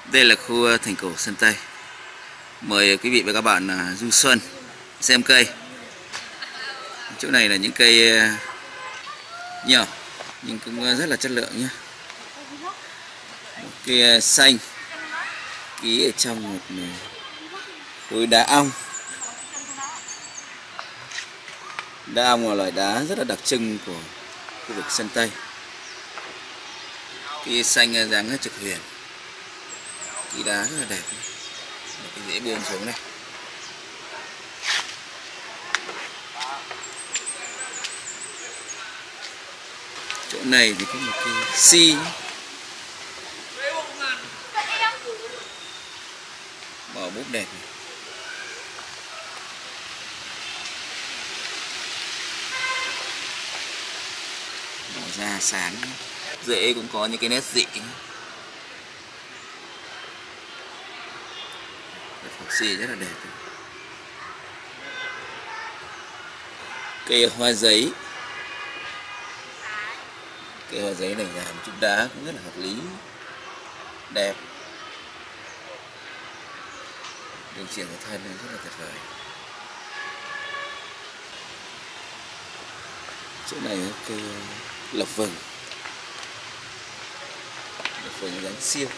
Đây là khu thành cổ Sơn Tây. Mời quý vị và các bạn du xuân xem cây. Chỗ này là những cây nhỏ nhưng cũng rất là chất lượng nhé. Một cây xanh ký ở trong một khối đá ong. Đá ong là loại đá rất là đặc trưng của khu vực Sơn Tây. Cây xanh dáng trực huyền, ký đá rất là đẹp. Một cái dễ buông xuống này. Chỗ này thì có một cái si bỏ búp đẹp này. Màu da sáng, rễ cũng có những cái nét dị. Phọc si rất là đẹp. Cây hoa giấy. Cây hoa giấy này làm chút đá cũng rất là hợp lý, đẹp. Đường triển của thân rất là tuyệt vời. Chỗ này cây lộc vừng. Lộc vừng dáng siêu.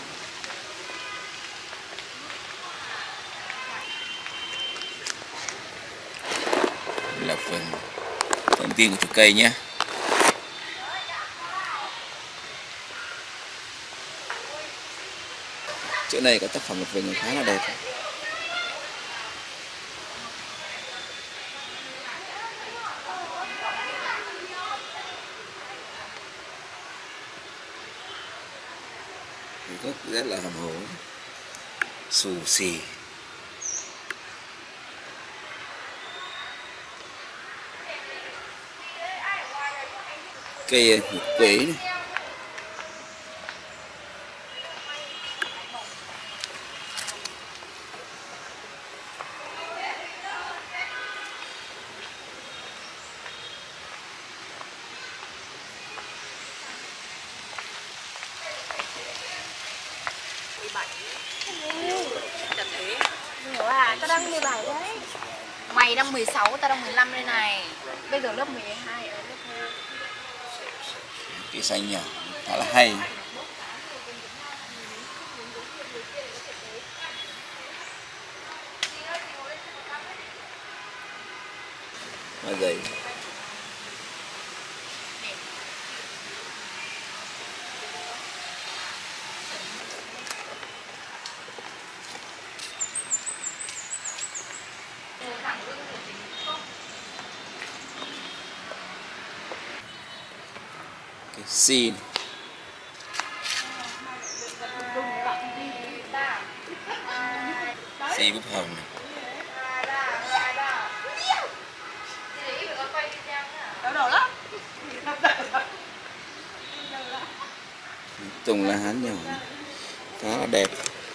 Lộc vừng. Thông tin của chủ cây nhé. Chỗ này có tác phẩm lộc vừng khá là đẹp. Gốc rất là hầm hố, xù xì. Cây nguyệt quế này. Tao đang 17 đấy. Mày đang 16, tao đang 15 đây này. Bây giờ lớp 12 ở lớp 2. Cây xanh nhỏ khá là hay. Hoa giấy. Cái si này. Si búp hồng này. Tùng lá hán nhỏ khá là đẹp.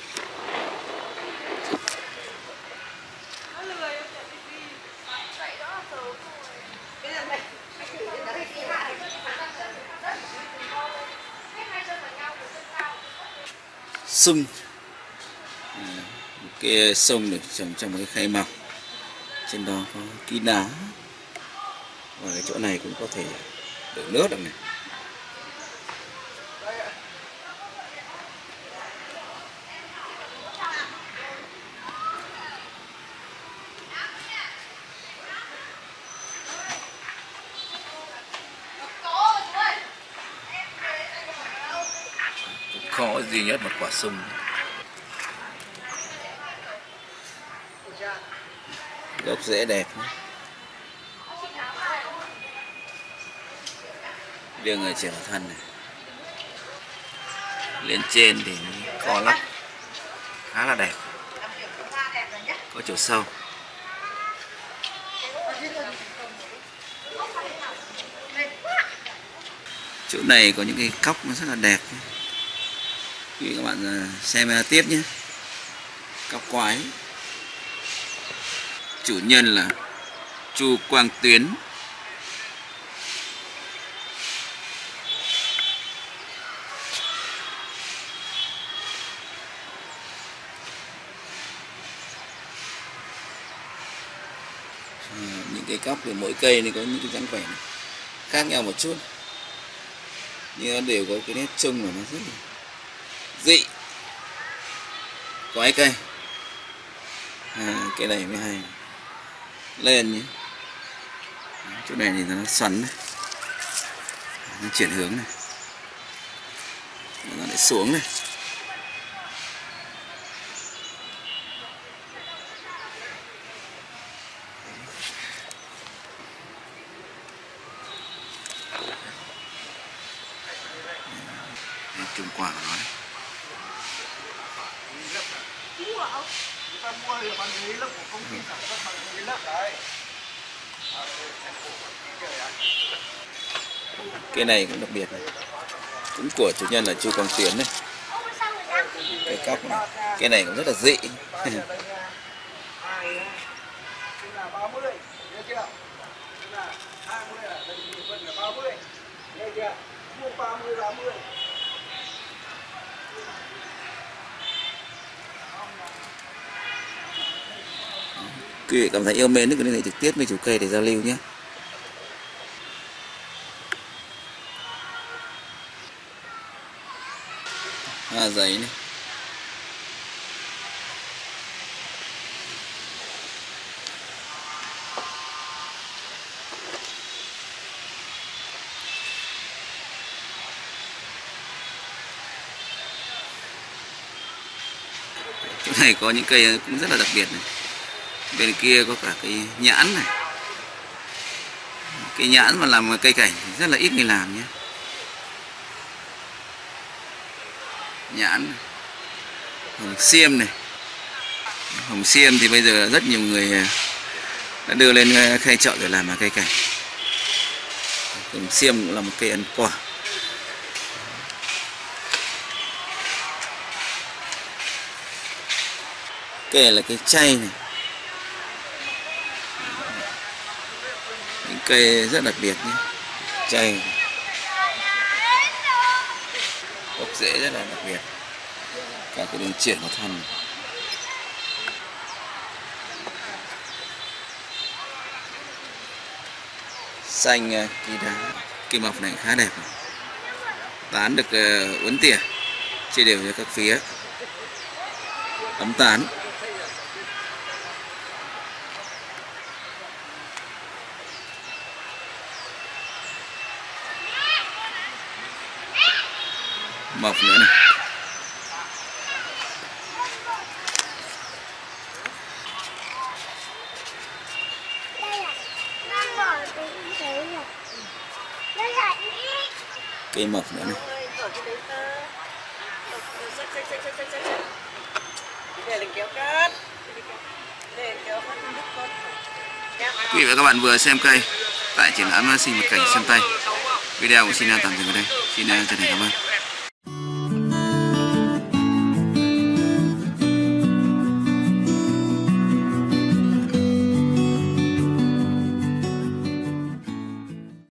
Sung. Một cái sung được trồng trong một cái khay màu. Trên đó có ký đá. Và cái chỗ này cũng có thể đổ nước được này. Có duy nhất một quả sung. Gốc rễ đẹp. Đưa người trẻ thân này. Lên trên thì có lắm, khá là đẹp, có chiều sâu. Chỗ này có những cái cóc nó rất là đẹp. Quý vị các bạn xem tiếp nhé. Cóc quái. Chủ nhân là Chu Quang Tuyến. những cây cóc thì mỗi cây này có những cái dáng vẻ này khác nhau một chút, nhưng nó đều có cái nét chung mà nó rất là dị. Quái cây, cái này mới hay, lên nhé. Chỗ này thì nó xoắn này, nó chuyển hướng này, nó lại xuống này. Trồng quả của nó đấy. Cái này cũng đặc biệt này, cũng của chủ nhân là Chu Quang Tuyến này. Cái cóc này, cái này cũng rất là dị. Quý vị cảm thấy yêu mến thì có liên hệ trực tiếp với chủ cây để giao lưu nhé. Hoa giấy này. Chỗ này có những cây cũng rất là đặc biệt này. Bên kia có cả cây nhãn này. Cây nhãn mà làm cây cảnh thì rất là ít người làm nhé. Nhãn này. Hồng xiêm này. Hồng xiêm thì bây giờ rất nhiều người đã đưa lên khai chợ để làm cây cảnh. Hồng xiêm cũng là một cây ăn quả. Cây này là cây chay này. Những cây rất đặc biệt nhé. Chay. Gốc rễ rất là đặc biệt. Cả cái đường triển của thân này. Xanh kỳ đá. Cây mọc này khá đẹp. Tán được uốn tỉa, chia đều cho các phía. Ấm tán. Mọc nữa này. Cây mọc nữa này. Quý vị và các bạn vừa xem cây tại triển lãm sinh vật cảnh Sơn Tây. Video cũng xin tạm dừng ở đây. Xin chân thành cảm ơn.